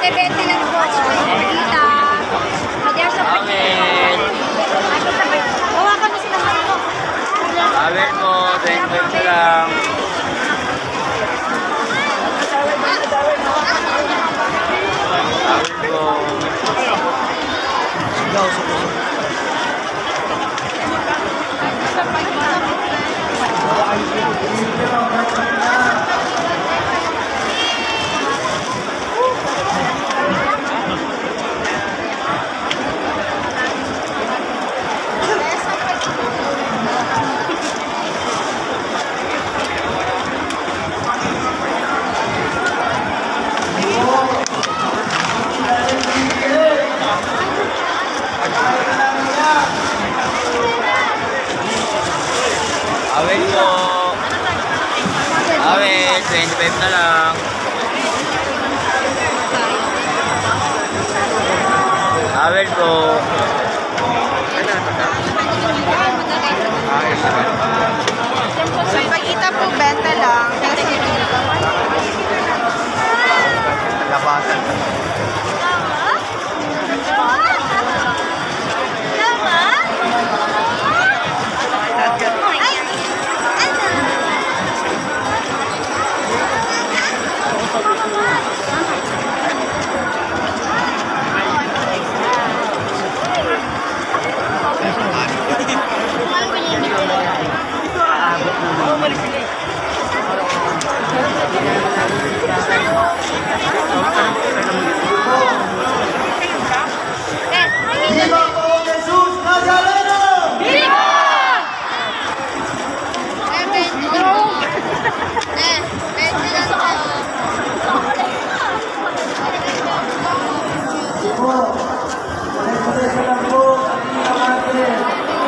bebenta ng watch mo. Kita. Madyan sa pagkakas. Hawakan mo sila mo. Awit mo, 20 lang. Awit mo. Sigaw, sigaw. Awit mo. Awit, 25 na lang. Awit po. So, pagkita po, benta lang. Labasan. Viva por Jesús Nazareno! Viva! Po, pare-pareho lang po ang pinakamatrin.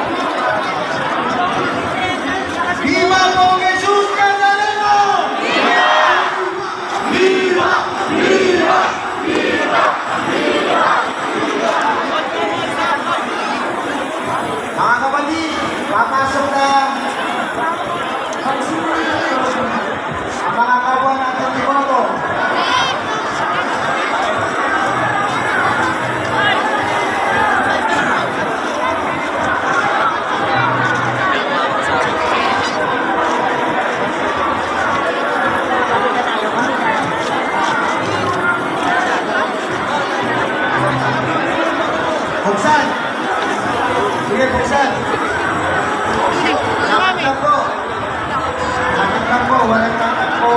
Viva por Jesús Nazareno! Viva! Viva! Viva! Viva! Viva! Mga kapatid, papasok na ang mga kapwa natin ni Boto. Buksan! Sige, buksan! Lakad lang po! Lakad lang po, walang lakad po!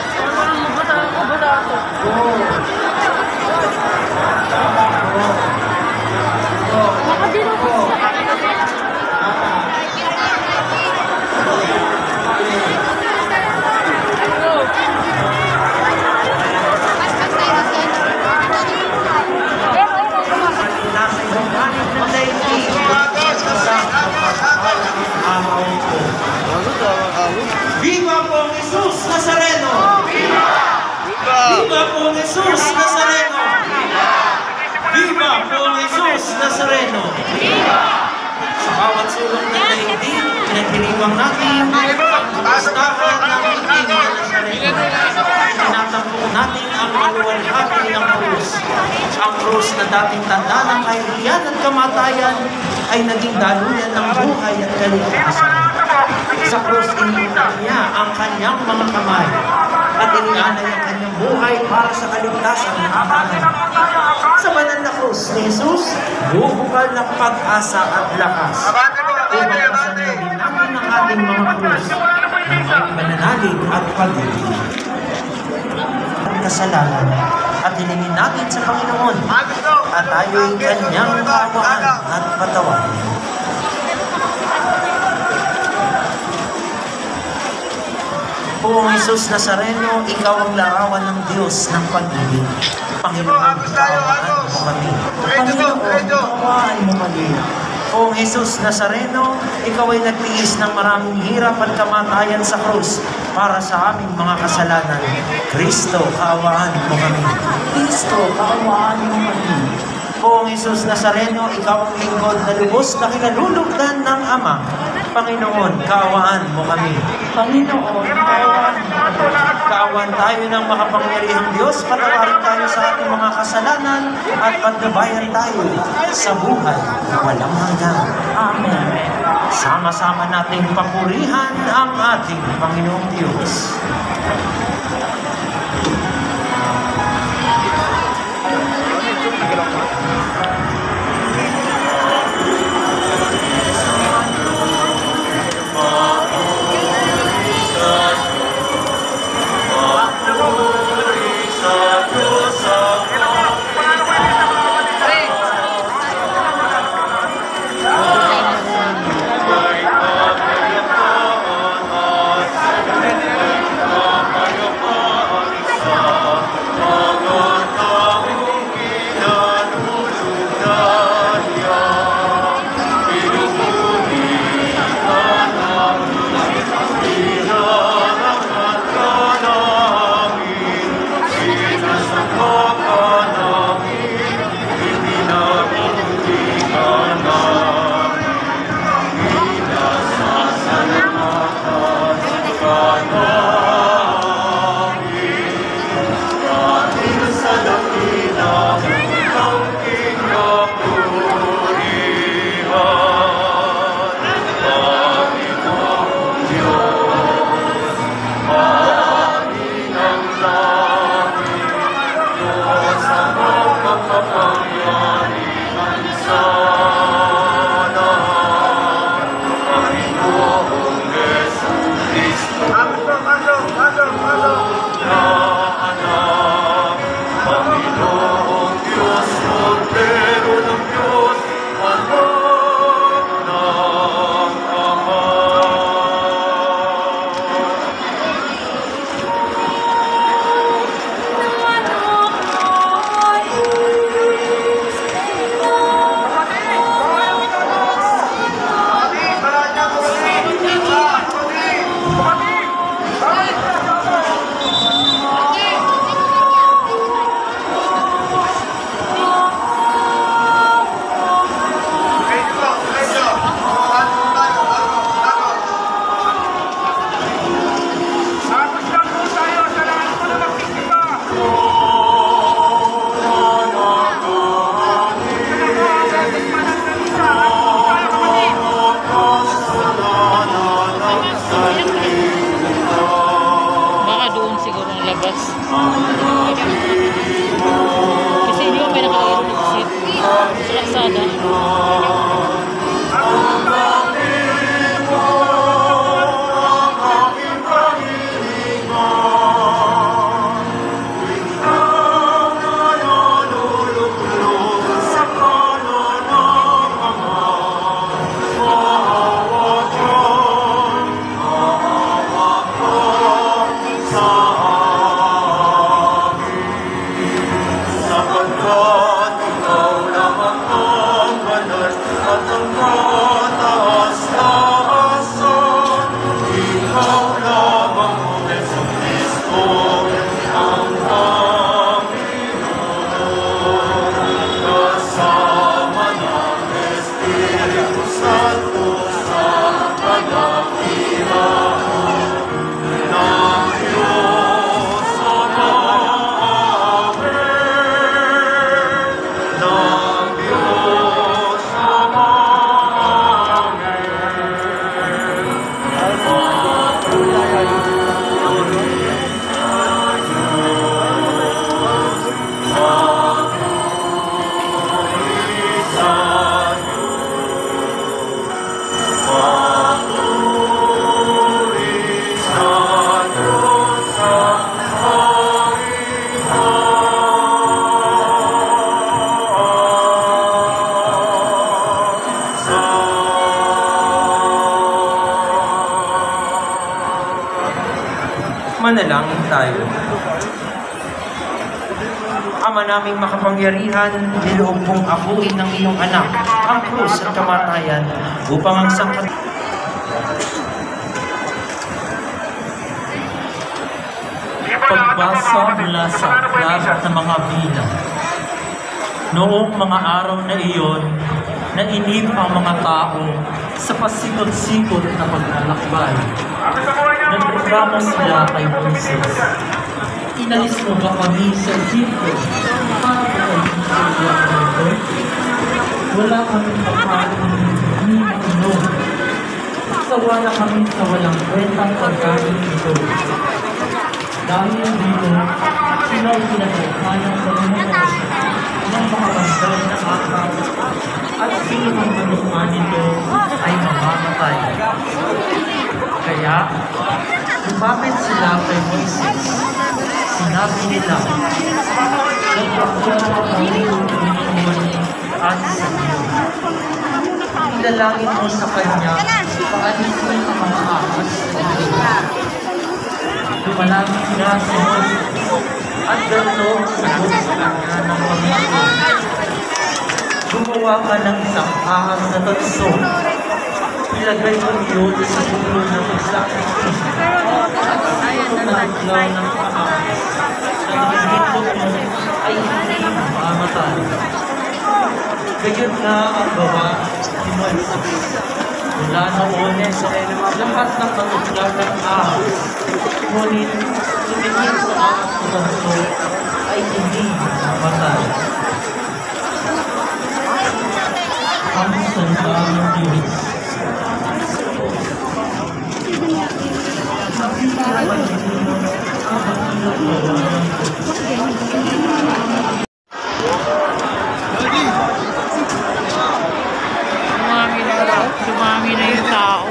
Viva por Jesús Nazareno! Viva! Viva por Jesús Nazareno! Viva por Jesús Nazareno! Sa bawat sulong ng daigdig, pinagdiriwang natin ang kamustahan ng iting na Nazareno. Tinatampok natin ang maluwalhati ng krus. Ang krus na dating tanda ng kahirian at kamatayan ay naging daluyan ng buhay at kaligtasan. Sa krus, iniunan niya ang kanyang mga kamay at inianay ang kanyang buhay para sa kaligtasan ng amalan. Sa banal na krus ni Jesus, bubukal ng pag-asa at lakas. Upang pasanagin natin ang ating mga krus ng may pananalig at pag-ibig. Ang kasalanan at hilingin natin sa Panginoon at tayo'y kanyang kaawaan at patawarin. Poong Jesus Nazareno, ikaw ang larawan ng Diyos ng pag-ibig. Panginoon, kaawaan mo kami. Panginoon, kaawaan mo kami. Poong Jesus Nazareno, ikaw ay nagtiis ng maraming hirap at kamatayan sa krus para sa aming mga kasalanan. Kristo, kaawaan mo kami. Kristo, kaawaan mo kami. Poong Jesus Nazareno, ikaw ang lingkod na lubos na kinalulugdan ng Ama. Panginoon, kaawaan mo kami. Panginoon, kaawaan mo kami. Nawan tayo ng makapangyarihang Diyos, patawarin tayo sa ating mga kasalanan at paggabayan tayo sa buhay na walang hanggan. Amen. Sama-sama nating papurihan ang ating Panginoong Diyos. Kasi hindi ko may nakakaroon ng seat sa kalsada. Manalangin tayo. Ama naming makapangyarihan, niloob mong akuin ng iyong anak, ang krus at kamatayan, upang ang sangkat... Pagbasa mula sa aklat ng mga bilang. Noong mga araw na iyon, nainip ang mga tao sa pasikot-sikot na paglalakbay. Nagreklamo sila kay Moises, Inalis mo ba kami sa Egypto para pagkain sa ilang ito? Wala kami makain ni mainom. Sawa na kami sa walang kwentang pagkain ito. Dahil dito, sila ay pinagkakalang sa mga ng makabantay na akal at sino ang manukuha nito ay mamamatay. Kaya, lumapit sila kay Moises. Sinabi nila, nagpapasya kami ng Panginoon at sa iyo. Ilalangin mo sa Kanya, paalisin ang mga ahas sa iyo. Lumalangin sila sa Moises at ganito ang sagot sa Kanya ng Panginoon. Gumawa ka ng isang ahas na tatso. Ilagay mo iyon sa dulo ng isang itim. At sa naglaw ng ahas na nakikipot mo ay hindi mamamatay. Gayon na ang gawa ni Moises. Mula noon, lahat ng katutlan ng ahas, ngunit tumingin sa ahas na tatso ay hindi mamamatay. Ang salita ng Diyos. Dumami na yung tao.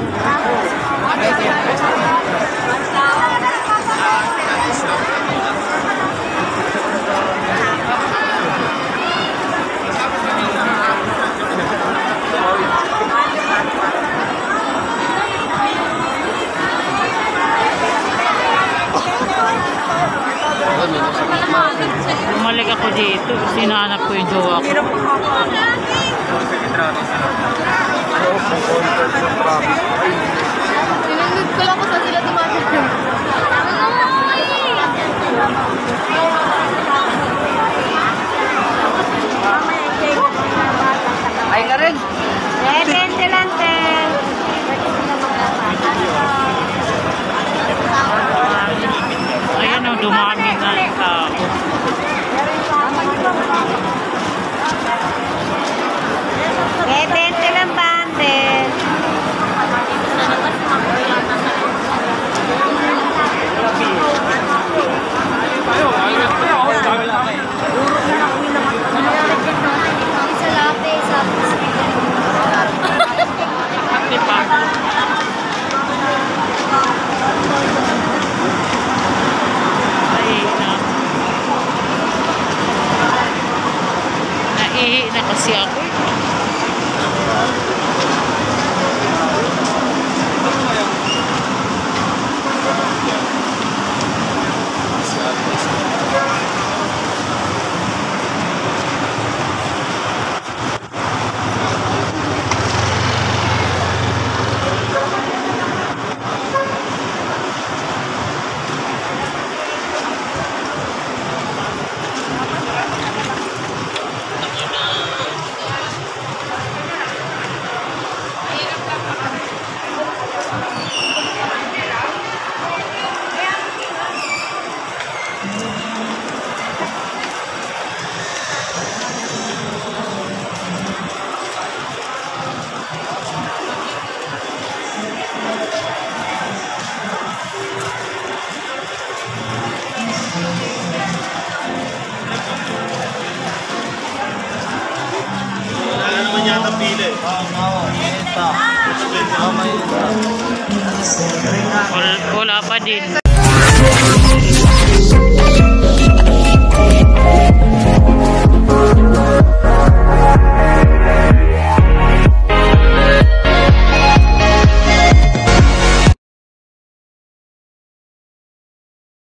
Bumalik ako dito kasi hinahanap ko yung jowa ko. Sinunod ko lang kung saan sila tumatik. Ay ka rin. 20 lang, 10. Ayan o, dumami na yung tao. Eh, 20 lang, bundle. Isa latte, isa Di ba? Naihi na kasi ako. Wala pa din.